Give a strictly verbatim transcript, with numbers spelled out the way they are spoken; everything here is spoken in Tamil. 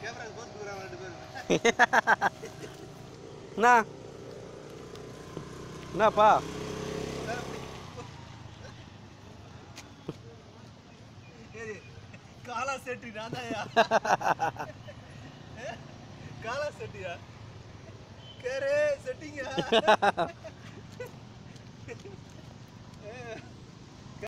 என்ன என்னப்பா காலா செட்டி நாதாயா காலா செட்டியா கேரே செட்டிங்க